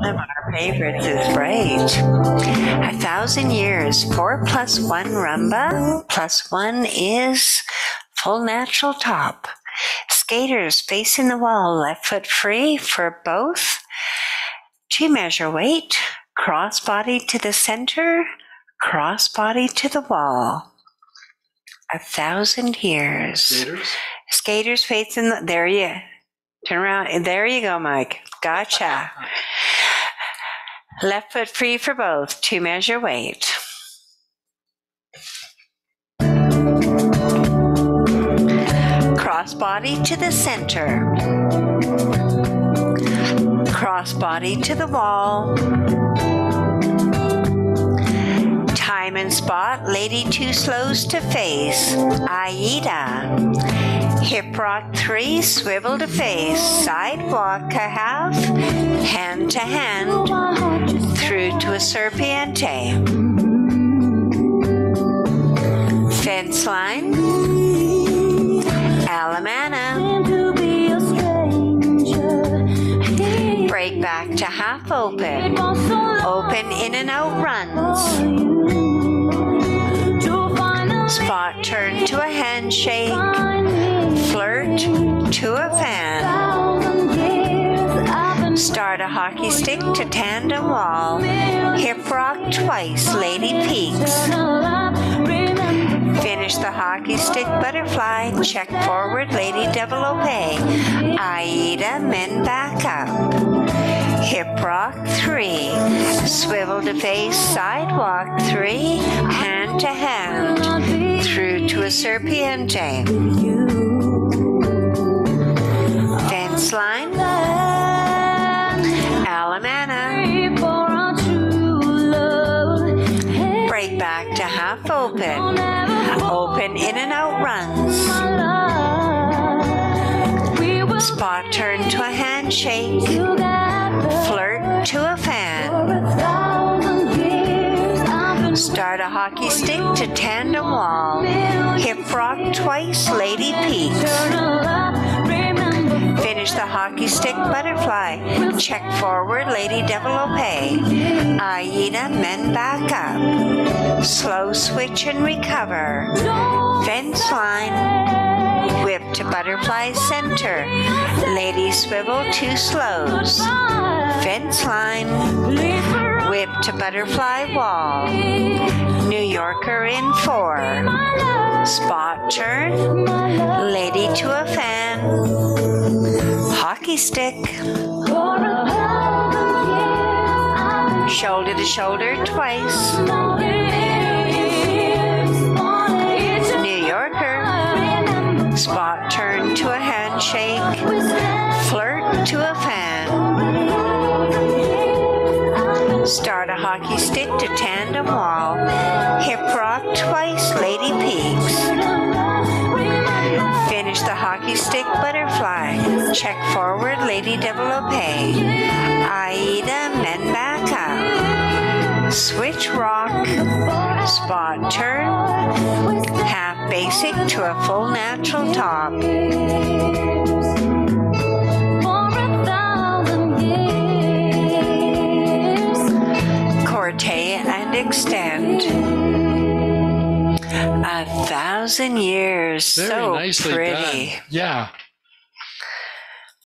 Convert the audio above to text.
one of our favorites is right. 1,000 years, 4+1 rumba, +1 is full natural top. Skaters facing the wall, left foot free for both. 2 measure weight, cross body to the center, cross body to the wall. 1,000 years. Skaters facing the, there you, turn around, there you go, Mike. Gotcha. Left foot free for both, 2 measure weight. Cross body to the center. Cross body to the wall. Time and spot, lady 2 slows to face. Aida. Hip rock 3, swivel to face. Sidewalk a half, hand to hand, through to a serpiente. Fence line. Alamana. Break back to half open. Open in and out runs. Spot turn to a handshake. Flirt to a fan. Start a hockey stick to tandem wall. Hip rock twice, lady peaks. Finish the hockey stick butterfly. Check forward, lady developpe. Aida, men back up. Hip rock 3. Swivel to face, sidewalk 3. Hand to hand, through to a serpiente. Fence line. Alamana. Break back to half open. Open in and out runs. Spot turn to a handshake. Flirt to a fan. Start a hockey stick to tandem wall. Hip rock twice, lady peaks. Finish the hockey stick butterfly. Check forward, lady developpe. Aida, men back up. Slow switch and recover. Fence line. Whip to butterfly center. Lady swivel 2 slows. Fence line. Whip to butterfly wall. New Yorker in 4. Spot turn. Lady to a fan. Hockey stick. Shoulder to shoulder twice. New Yorker. Spot turn to a handshake. Flirt to a fan. Start a hockey stick to tandem wall. Hip rock twice, lady peaks. Finish the hockey stick butterfly. Check forward, lady developpe. Aida, men back up. Switch rock. Spot turn. Half basic to a full natural top. Corte and extend. 1,000 years. Very so nicely pretty. done. Yeah.